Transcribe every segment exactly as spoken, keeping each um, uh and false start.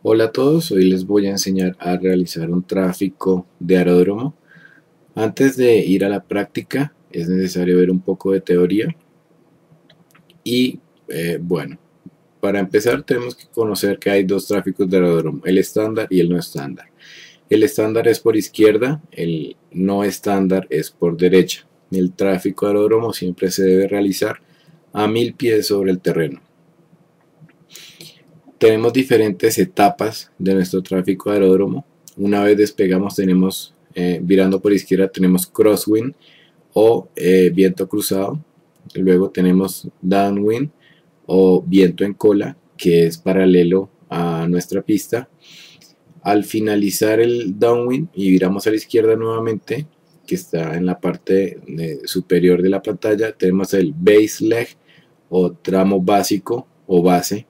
Hola a todos, hoy les voy a enseñar a realizar un tráfico de aeródromo. Antes de ir a la práctica es necesario ver un poco de teoría y eh, bueno, para empezar tenemos que conocer que hay dos tráficos de aeródromo, el estándar y el no estándar. El estándar es por izquierda, el no estándar es por derecha. El tráfico de aeródromo siempre se debe realizar a mil pies sobre el terreno. Tenemos diferentes etapas de nuestro tráfico de aeródromo. Una vez despegamos tenemos, eh, virando por izquierda, tenemos crosswind o eh, viento cruzado. Luego tenemos downwind o viento en cola, que es paralelo a nuestra pista. Al finalizar el downwind y viramos a la izquierda nuevamente, que está en la parte eh, superior de la pantalla, tenemos el base leg o tramo básico o base.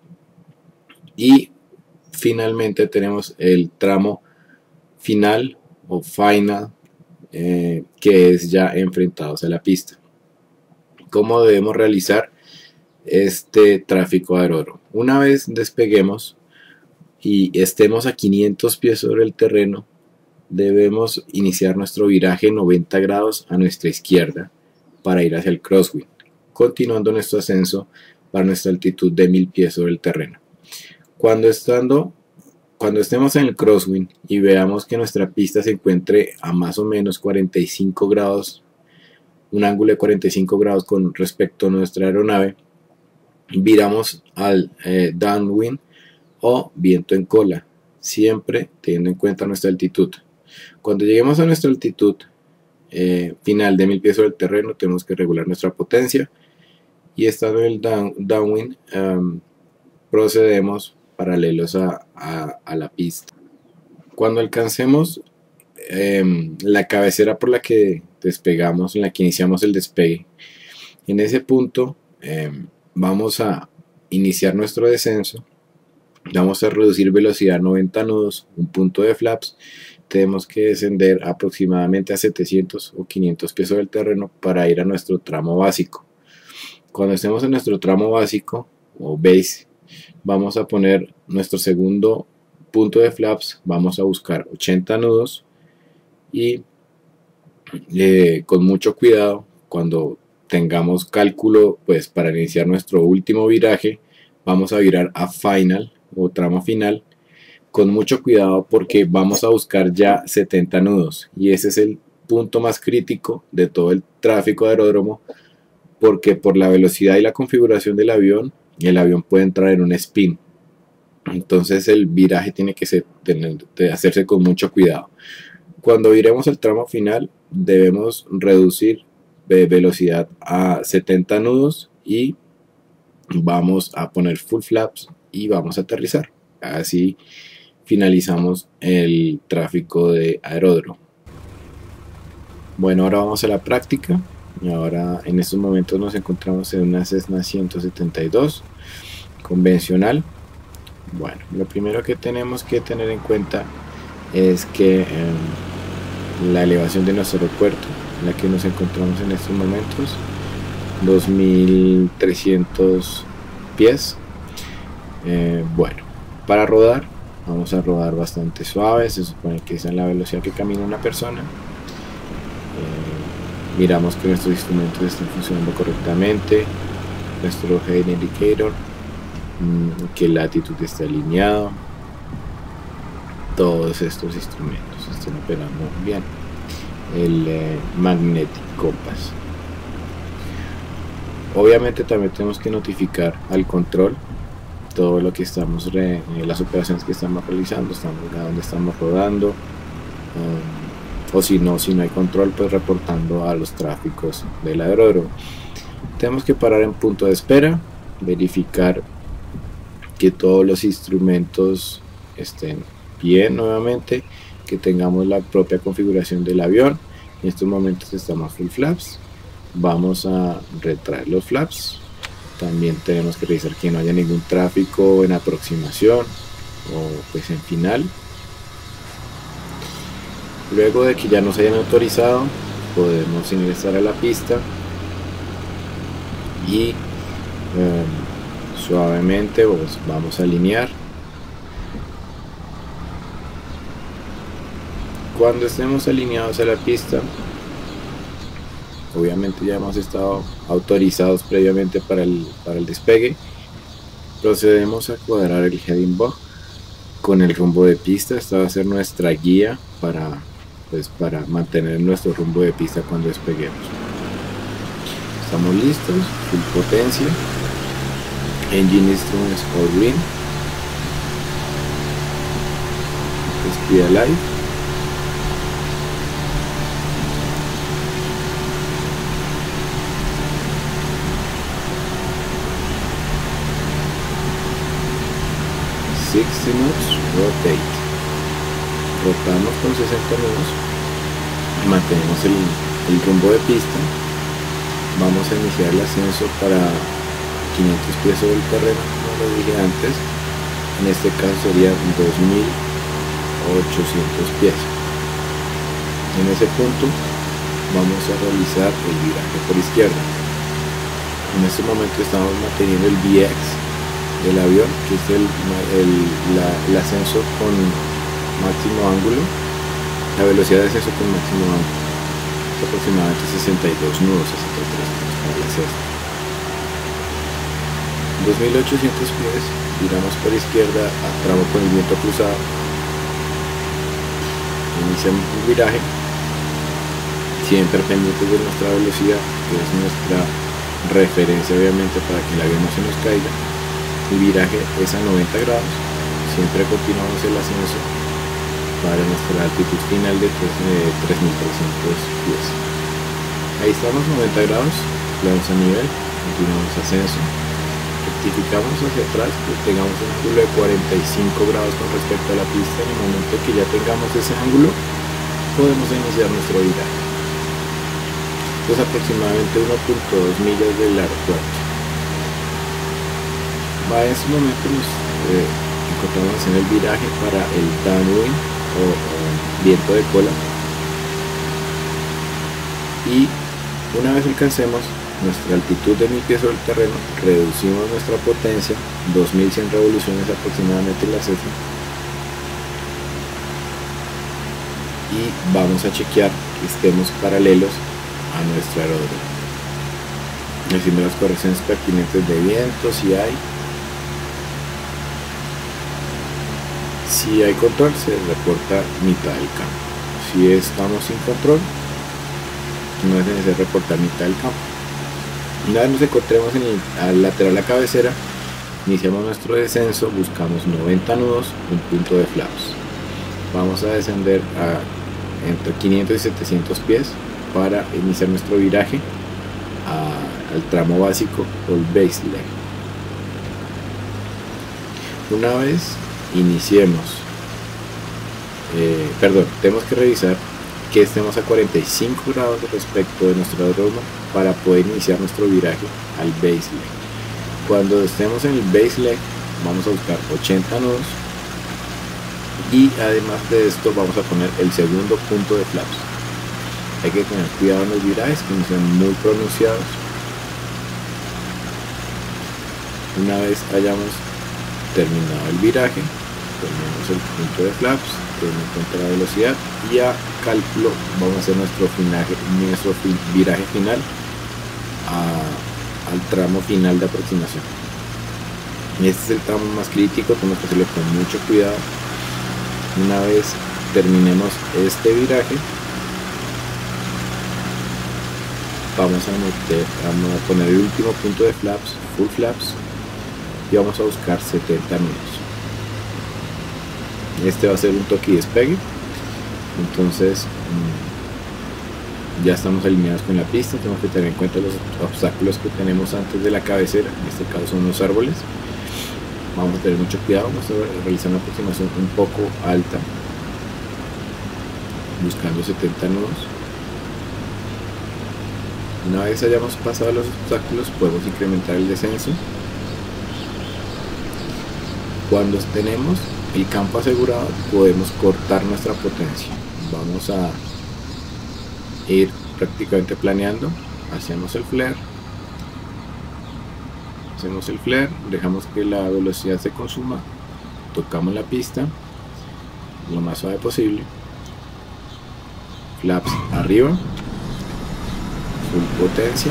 Y finalmente tenemos el tramo final o final, eh, que es ya enfrentados a la pista. ¿Cómo debemos realizar este tráfico de aeródromo? Una vez despeguemos y estemos a quinientos pies sobre el terreno, debemos iniciar nuestro viraje noventa grados a nuestra izquierda para ir hacia el crosswind, continuando nuestro ascenso para nuestra altitud de mil pies sobre el terreno. Cuando, estando, cuando estemos en el crosswind y veamos que nuestra pista se encuentre a más o menos cuarenta y cinco grados, un ángulo de cuarenta y cinco grados con respecto a nuestra aeronave, viramos al eh, downwind o viento en cola, siempre teniendo en cuenta nuestra altitud. Cuando lleguemos a nuestra altitud eh, final de mil pies sobre el terreno, tenemos que regular nuestra potencia y estando en el down, downwind um, procedemos paralelos a, a, a la pista. Cuando alcancemos eh, la cabecera por la que despegamos, en la que iniciamos el despegue, en ese punto eh, vamos a iniciar nuestro descenso. Vamos a reducir velocidad a noventa nudos, un punto de flaps. Tenemos que descender aproximadamente a setecientos o quinientos pies sobre el terreno para ir a nuestro tramo básico. Cuando estemos en nuestro tramo básico o base, vamos a poner nuestro segundo punto de flaps, vamos a buscar ochenta nudos y eh, con mucho cuidado, cuando tengamos cálculo pues para iniciar nuestro último viraje, vamos a virar a final o tramo final con mucho cuidado, porque vamos a buscar ya setenta nudos y ese es el punto más crítico de todo el tráfico de aeródromo, porque por la velocidad y la configuración del avión, el avión puede entrar en un spin. Entonces el viraje tiene que ser, tener, de hacerse con mucho cuidado. Cuando viremos al tramo final debemos reducir de velocidad a setenta nudos y vamos a poner full flaps y vamos a aterrizar. Así finalizamos el tráfico de aeródromo. Bueno, ahora vamos a la práctica. Y ahora en estos momentos nos encontramos en una Cessna ciento setenta y dos convencional. Bueno, lo primero que tenemos que tener en cuenta es que eh, la elevación de nuestro aeropuerto, en la que nos encontramos en estos momentos, dos mil trescientos pies. Eh, bueno, para rodar vamos a rodar bastante suave, se supone que esa es la velocidad que camina una persona. Eh, miramos que nuestros instrumentos están funcionando correctamente, nuestro head indicator, mmm, que la latitud está alineado, todos estos instrumentos están operando bien. El eh, magnetic compass. Obviamente también tenemos que notificar al control todo lo que estamos re, eh, las operaciones que estamos realizando, estamos a donde estamos rodando, um, o si no, si no hay control, pues reportando a los tráficos del aeródromo. Tenemos que parar en punto de espera, verificar que todos los instrumentos estén bien nuevamente, que tengamos la propia configuración del avión. En estos momentos estamos full flaps, vamos a retraer los flaps. También tenemos que revisar que no haya ningún tráfico en aproximación o pues en final. Luego de que ya nos hayan autorizado, podemos ingresar a la pista y eh, suavemente pues, vamos a alinear Cuando estemos alineados a la pista, obviamente ya hemos estado autorizados previamente para el, para el despegue, procedemos a cuadrar el heading bug con el rumbo de pista. Esta va a ser nuestra guía para, pues, para mantener nuestro rumbo de pista cuando despeguemos. Estamos listos, full potencia, engine instruments all green, speed alive, sixty knots, rotate, rotamos con sesenta nudos, mantenemos el, el rumbo de pista. Vamos a iniciar el ascenso para quinientos pies sobre el terreno, como lo dije antes. En este caso serían dos mil ochocientos pies. En ese punto vamos a realizar el viraje por izquierda. En este momento estamos manteniendo el V X del avión, que es el, el, la, el ascenso con máximo ángulo, la velocidad de ascenso con máximo ángulo, es aproximadamente sesenta y dos nudos, sesenta y tres nudos para la cesta. dos mil ochocientos pies, giramos por izquierda a tramo con el viento cruzado, iniciamos el viraje, siempre pendientes de nuestra velocidad, que es nuestra referencia obviamente para que el avión no se nos caiga. El viraje es a noventa grados, siempre continuamos el ascenso para nuestra altitud final de tres mil trescientos pies. Ahí estamos, noventa grados, planos a nivel, continuamos ascenso, rectificamos hacia atrás, que tengamos un ángulo de cuarenta y cinco grados con respecto a la pista. En el momento que ya tengamos ese ángulo, podemos iniciar nuestro viraje. Esto es aproximadamente uno punto dos millas del aeropuerto. Va, en este momento nos eh, encontramos haciendo el viraje para el downwind o, o viento de cola, y una vez alcancemos nuestra altitud de mil pies sobre el terreno, reducimos nuestra potencia, dos mil cien revoluciones aproximadamente en la cesta, y vamos a chequear que estemos paralelos a nuestro aeródromo, haciendo las correcciones pertinentes de viento. Si hay Si hay control, se reporta mitad del campo. Si estamos sin control, no es necesario reportar mitad del campo. Una vez nos encontremos en el, al lateral de la cabecera, iniciamos nuestro descenso, buscamos noventa nudos, un punto de flaps. Vamos a descender a entre quinientos y setecientos pies para iniciar nuestro viraje a, al tramo básico o el base leg. Una vez iniciemos, eh, perdón, tenemos que revisar que estemos a cuarenta y cinco grados respecto de nuestro aeródromo para poder iniciar nuestro viraje al base leg. Cuando estemos en el base leg, vamos a buscar ochenta nudos, y además de esto vamos a poner el segundo punto de flaps. Hay que tener cuidado en los virajes, que no sean muy pronunciados. Una vez hayamos terminado el viraje, ponemos el punto de flaps, tenemos en cuenta la velocidad, y a cálculo vamos a hacer nuestro, finaje, nuestro viraje final a, al tramo final de aproximación. Este es el tramo más crítico, tenemos que hacerlo con mucho cuidado. Una vez terminemos este viraje, vamos a meter, vamos a poner el último punto de flaps, full flaps, y vamos a buscar setenta nudos. Este va a ser un toque y despegue. Entonces ya estamos alineados con la pista. Tenemos que tener en cuenta los obstáculos que tenemos antes de la cabecera, en este caso son los árboles. Vamos a tener mucho cuidado, vamos a realizar una aproximación un poco alta, buscando setenta nudos. Una vez hayamos pasado los obstáculos, podemos incrementar el descenso. Cuando tenemos el campo asegurado, podemos cortar nuestra potencia. Vamos a ir prácticamente planeando. Hacemos el flare, hacemos el flare, dejamos que la velocidad se consuma, tocamos la pista lo más suave posible, flaps arriba, full potencia,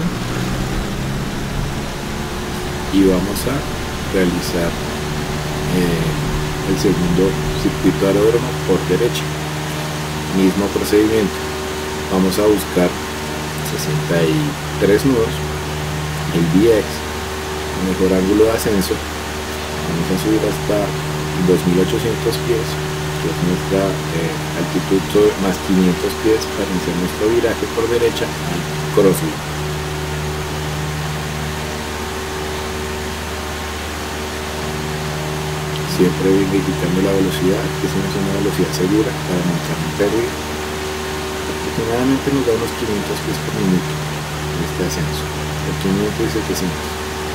y vamos a realizar eh, el segundo circuito de aeródromo por derecha. Mismo procedimiento, vamos a buscar sesenta y tres nudos, el V X, mejor ángulo de ascenso, vamos a subir hasta dos mil ochocientos pies, que es nuestra eh, altitud sobre, más quinientos pies, para iniciar nuestro viraje por derecha al crosswind. Siempre verificando la velocidad, que es una velocidad segura para montar un ferry. Aproximadamente nos da unos quinientos pies por minuto en este ascenso, entre quinientos y setecientos.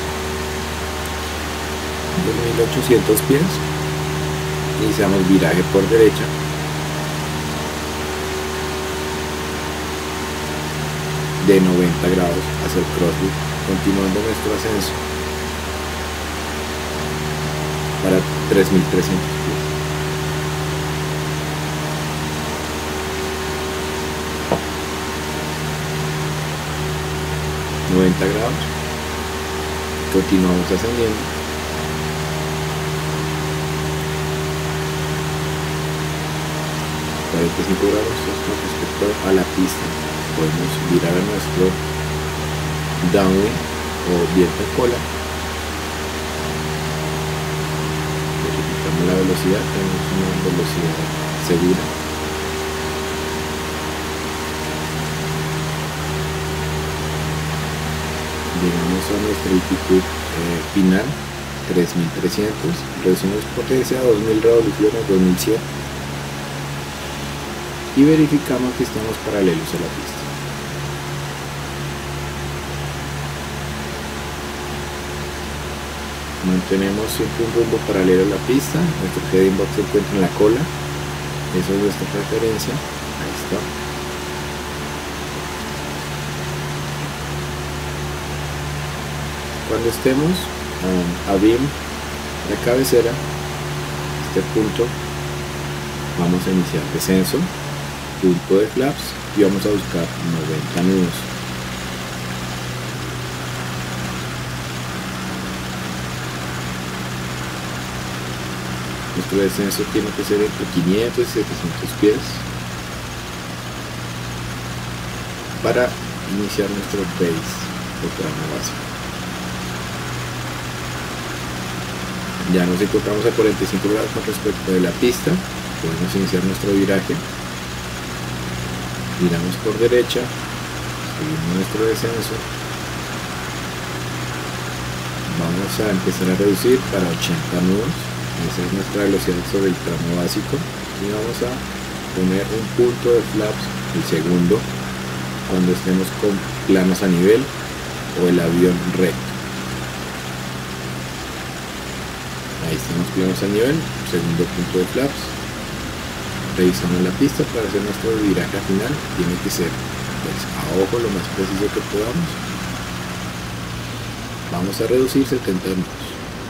dos mil ochocientos pies, iniciamos viraje por derecha, de noventa grados hacia el crosswind, continuando nuestro ascenso para tres mil trescientos pies. noventa grados, continuamos ascendiendo, cuarenta y cinco grados con respecto a la pista. Podemos virar a nuestro downwind o viento en cola. Verificamos la velocidad, tenemos una velocidad segura. Llegamos a nuestra altitud eh, final, tres mil trescientos, reducimos potencia a dos mil revoluciones, dos mil cien, y verificamos que estamos paralelos a la pista. Mantenemos siempre un rumbo paralelo a la pista, nuestro heading box se encuentra en la cola, esa es nuestra referencia, ahí está. Cuando estemos um, a beam de cabecera, este punto, vamos a iniciar descenso, punto de flaps, y vamos a buscar noventa nudos. Nuestro descenso tiene que ser entre quinientos y setecientos pies para iniciar nuestro base o tramo básico. Ya nos encontramos a cuarenta y cinco grados con respecto de la pista, podemos iniciar nuestro viraje, viramos por derecha, seguimos nuestro descenso, vamos a empezar a reducir para ochenta nudos, esa es nuestra velocidad sobre el tramo básico, y vamos a poner un punto de flaps, el segundo, cuando estemos con planos a nivel o el avión recto. Ahí estamos planos a nivel, segundo punto de flaps, revisamos la pista para hacer nuestro viraje final, tiene que ser pues, a ojo lo más preciso que podamos. Vamos a reducir setenta nudos.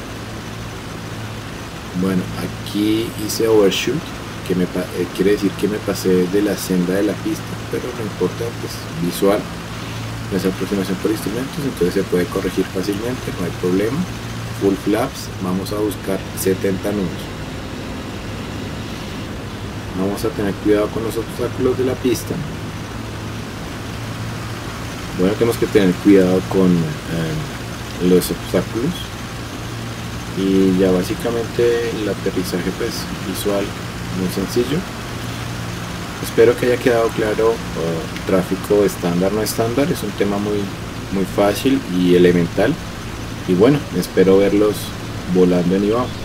Bueno, aquí hice overshoot, que me, eh, quiere decir que me pasé de la senda de la pista, pero no importa, pues visual, no es aproximación por instrumentos, entonces se puede corregir fácilmente, no hay problema. Full flaps, vamos a buscar setenta nudos. Vamos a tener cuidado con los obstáculos de la pista. Bueno, tenemos que tener cuidado con eh, los obstáculos, y ya básicamente el aterrizaje pues visual muy sencillo. Espero que haya quedado claro. uh, tráfico estándar no estándar es un tema muy muy fácil y elemental, y bueno, espero verlos volando en I V A O.